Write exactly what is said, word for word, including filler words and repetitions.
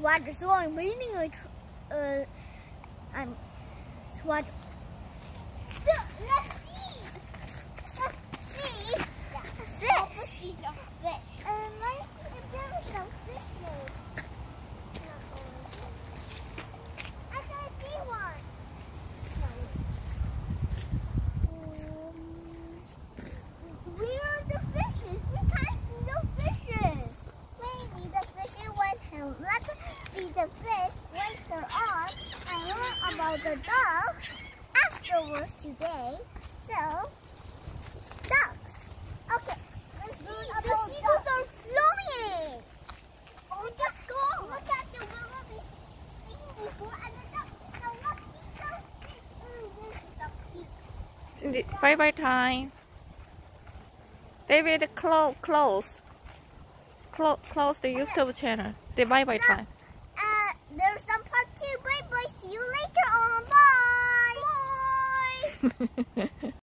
sweater, so I'm reading a. Uh, I'm sweater. So, let's see. Let's see. Fish. Let's see the fish. Um, let's see if there are some fishes. I can't see one. Um, where are the fishes? We can't see no fishes. Maybe the fishes went home. Let's see the fish later on and learn about the dogs afterwards today. So, ducks. Okay, let's see. The seagulls are flying. Oh, let's go. Look at the willow we've seen before and the ducks. Now look, these are. Mm, there's the duck feet. Cindy, bye bye time. David, close, close, close, close the YouTube channel. The bye bye time. Uh, there's some part two. Bye bye. See you later on. Bye. Bye.